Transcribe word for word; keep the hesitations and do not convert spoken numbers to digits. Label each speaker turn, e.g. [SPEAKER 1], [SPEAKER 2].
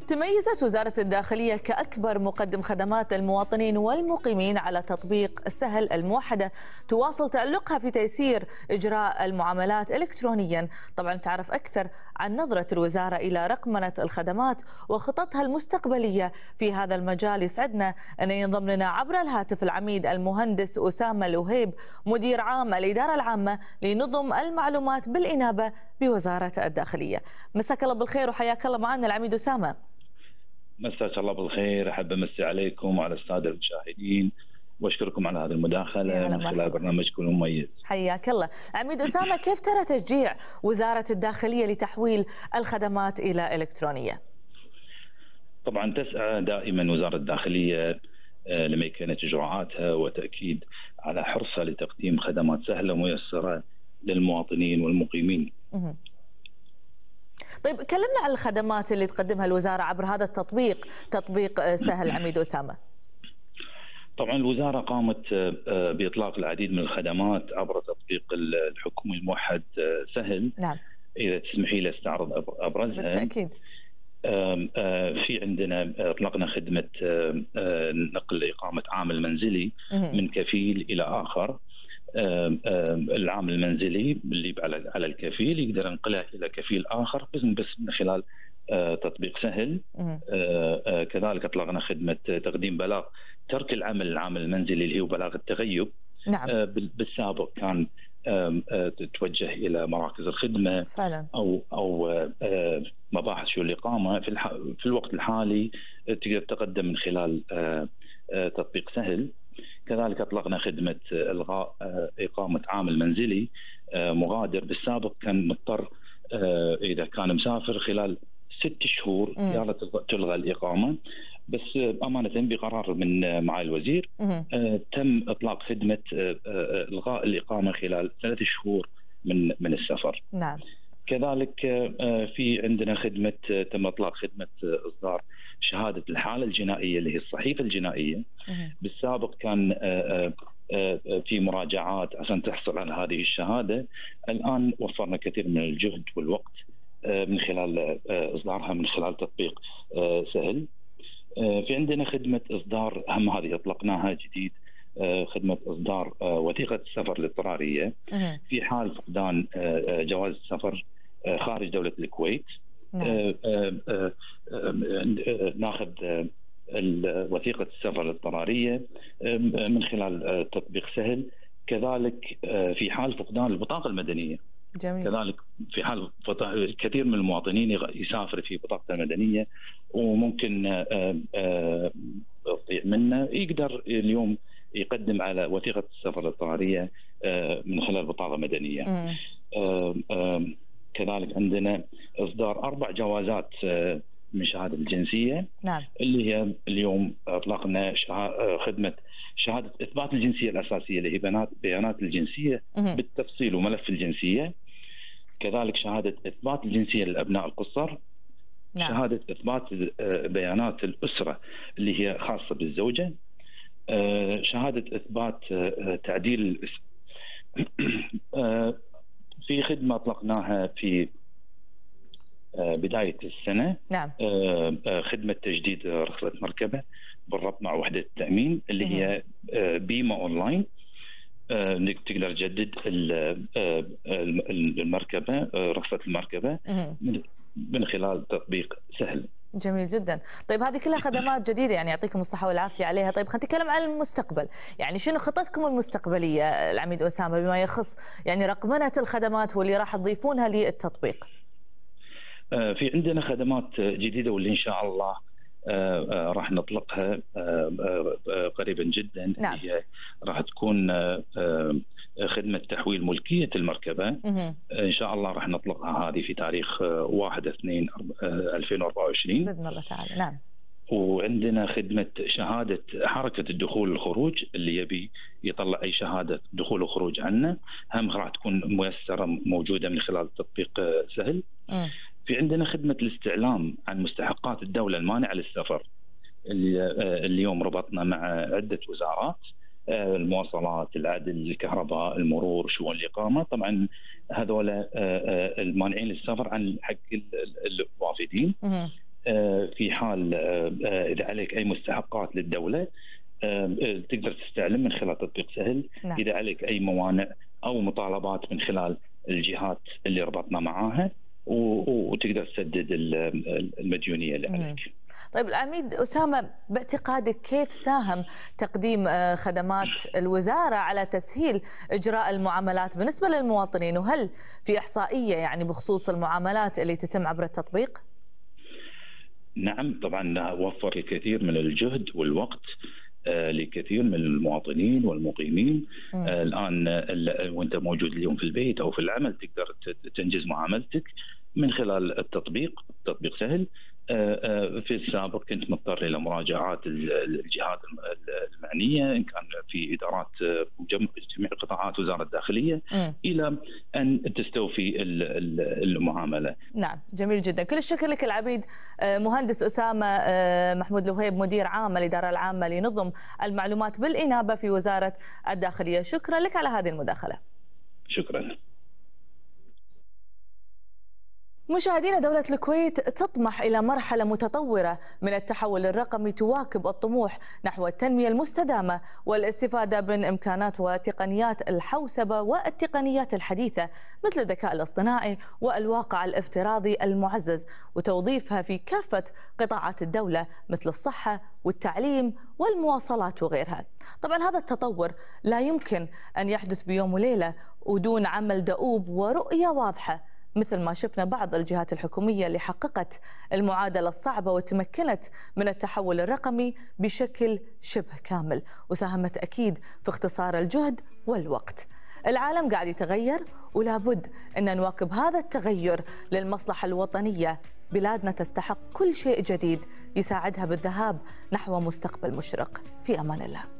[SPEAKER 1] تميزت وزارة الداخلية كأكبر مقدم خدمات للمواطنين والمقيمين على تطبيق سهل الموحدة، تواصل تألقها في تيسير إجراء المعاملات إلكترونيا. طبعا تعرف أكثر عن نظرة الوزارة إلى رقمنة الخدمات وخططها المستقبلية في هذا المجال. يسعدنا أن ينضم لنا عبر الهاتف العميد المهندس أسامة الوهيب، مدير عام الإدارة العامة لنظم المعلومات بالإنابة بوزارة الداخلية. مساك الله بالخير وحياك الله معنا العميد أسامة.
[SPEAKER 2] مساك الله بالخير، أحب أمسي عليكم وعلى السادة المشاهدين وأشكركم على هذه المداخلة من خلال برنامجكم المميز.
[SPEAKER 1] حياك الله. عميد أسامة، كيف ترى تشجيع وزارة الداخلية لتحويل الخدمات إلى إلكترونية؟
[SPEAKER 2] طبعا تسعى دائما وزارة الداخلية لميكنة إجراءاتها وتأكيد على حرصها لتقديم خدمات سهلة وميسرة للمواطنين والمقيمين.
[SPEAKER 1] طيب كلمنا عن الخدمات اللي تقدمها الوزارة عبر هذا التطبيق، تطبيق سهل عميد أسامة.
[SPEAKER 2] طبعا الوزارة قامت بإطلاق العديد من الخدمات عبر تطبيق الحكومي الموحد سهل.
[SPEAKER 1] نعم.
[SPEAKER 2] إذا تسمحي لي استعرض أبرزها.
[SPEAKER 1] بالتأكيد.
[SPEAKER 2] في عندنا اطلقنا خدمة نقل إقامة عامل منزلي من كفيل إلى آخر. العامل المنزلي اللي على الكفيل يقدر ينقله إلى كفيل آخر بس بس من خلال تطبيق سهل. كذلك أطلقنا خدمة تقديم بلاغ ترك العمل العامل المنزلي اللي هو بلاغ التغيب.
[SPEAKER 1] نعم.
[SPEAKER 2] بالسابق كان تتوجه الى مراكز الخدمه
[SPEAKER 1] فعلا.
[SPEAKER 2] او او مباحث شؤون الاقامه. في في الوقت الحالي تقدر تقدم من خلال تطبيق سهل. كذلك اطلقنا خدمه الغاء اقامه عامل منزلي مغادر. بالسابق كان مضطر اذا كان مسافر خلال ست شهور يا تلغى الاقامه، بس امانه بقرار من معالي الوزير آه تم اطلاق خدمه آه الغاء الاقامه خلال ثلاث شهور من من السفر.
[SPEAKER 1] نعم.
[SPEAKER 2] كذلك آه في عندنا خدمه آه تم اطلاق خدمه آه اصدار شهاده الحاله الجنائيه اللي هي الصحيفه الجنائيه.
[SPEAKER 1] مه. بالسابق
[SPEAKER 2] كان آه آه في مراجعات عشان تحصل على هذه الشهاده، الان وفرنا كثير من الجهد والوقت من خلال إصدارها من خلال تطبيق سهل. في عندنا خدمة إصدار، أهم هذه أطلقناها جديد، خدمة إصدار وثيقة السفر الاضطرارية في حال فقدان جواز السفر خارج دولة الكويت. ناخذ وثيقة السفر الاضطرارية من خلال تطبيق سهل. كذلك في حال فقدان البطاقة المدنية.
[SPEAKER 1] جميل.
[SPEAKER 2] كذلك في حال كثير من المواطنين يسافر في بطاقته المدنية وممكن يضيع منه، يقدر اليوم يقدم على وثيقة السفر الاضطرارية من خلال بطاقة مدنية. كذلك عندنا إصدار أربع جوازات من شهادة الجنسية.
[SPEAKER 1] نعم.
[SPEAKER 2] اللي هي اليوم أطلقنا خدمة شهادة إثبات الجنسية الأساسية اللي هي بيانات بيانات الجنسية بالتفصيل وملف الجنسية. كذلك شهادة إثبات الجنسية للأبناء القصر.
[SPEAKER 1] نعم.
[SPEAKER 2] شهادة إثبات بيانات الأسرة اللي هي خاصة بالزوجة. شهادة إثبات تعديل الاسم. في خدمة أطلقناها في بداية السنة.
[SPEAKER 1] نعم.
[SPEAKER 2] خدمة تجديد رخصة مركبة بالربط مع وحدة التأمين اللي هي بيما أونلاين. تقدر تجدد المركبة رخصة المركبة من خلال تطبيق سهل.
[SPEAKER 1] جميل جدا. طيب هذه كلها خدمات جديدة، يعني يعطيكم الصحة والعافية عليها. طيب خلينا نتكلم عن المستقبل، يعني شنو خطتكم المستقبلية العميد أسامة بما يخص يعني رقمنة الخدمات واللي راح تضيفونها للتطبيق؟
[SPEAKER 2] في عندنا خدمات جديدة واللي إن شاء الله راح نطلقها قريبا جدا.
[SPEAKER 1] نعم.
[SPEAKER 2] هي راح تكون خدمة تحويل ملكية المركبة.
[SPEAKER 1] مه.
[SPEAKER 2] إن شاء الله راح نطلقها هذه في تاريخ واحد اثنين ألفين وأربعة وعشرين
[SPEAKER 1] بإذن الله تعالى. نعم.
[SPEAKER 2] وعندنا خدمة شهادة حركة الدخول والخروج اللي يبي يطلع أي شهادة دخول وخروج عنه، هم راح تكون ميسرة موجودة من خلال تطبيق سهل.
[SPEAKER 1] م.
[SPEAKER 2] في عندنا خدمة الاستعلام عن مستحقات الدولة المانعة للسفر اللي اليوم ربطنا مع عدة وزارات، المواصلات، العدل، الكهرباء، المرور، شؤون الإقامة. طبعا هذول المانعين للسفر عن حق الوافدين. في حال اذا عليك اي مستحقات للدوله تقدر تستعلم من خلال تطبيق سهل. نعم. اذا عليك اي موانع او مطالبات من خلال الجهات اللي ربطنا معاها وتقدر تسدد المديونيه اللي عليك.
[SPEAKER 1] طيب العميد أسامة، باعتقادك كيف ساهم تقديم خدمات الوزارة على تسهيل إجراء المعاملات بالنسبة للمواطنين، وهل في إحصائية يعني بخصوص المعاملات اللي تتم عبر التطبيق؟
[SPEAKER 2] نعم طبعا، وفر الكثير من الجهد والوقت لكثير من المواطنين والمقيمين. آه الآن وانت موجود اليوم في البيت أو في العمل تقدر تنجز معاملتك من خلال التطبيق، تطبيق سهل. في السابق كنت مضطر الى مراجعات الجهات المعنيه ان كان في ادارات جميع قطاعات وزاره الداخليه م. الى ان تستوفي المعامله.
[SPEAKER 1] نعم جميل جدا، كل الشكر لك العبيد مهندس اسامه محمود الوهيب، مدير عام الاداره العامه لنظم المعلومات بالانابه في وزاره الداخليه. شكرا لك على هذه المداخله.
[SPEAKER 2] شكرا.
[SPEAKER 1] مشاهدينا، دولة الكويت تطمح إلى مرحلة متطورة من التحول الرقمي تواكب الطموح نحو التنمية المستدامة والاستفادة من إمكانات وتقنيات الحوسبة والتقنيات الحديثة مثل الذكاء الاصطناعي والواقع الافتراضي المعزز، وتوظيفها في كافة قطاعات الدولة مثل الصحة والتعليم والمواصلات وغيرها. طبعا هذا التطور لا يمكن أن يحدث بيوم وليلة ودون عمل دؤوب ورؤية واضحة، مثل ما شفنا بعض الجهات الحكومية اللي حققت المعادلة الصعبة وتمكنت من التحول الرقمي بشكل شبه كامل، وساهمت أكيد في اختصار الجهد والوقت. العالم قاعد يتغير ولا بد أن نواكب هذا التغير للمصلحة الوطنية. بلادنا تستحق كل شيء جديد يساعدها بالذهاب نحو مستقبل مشرق. في أمان الله.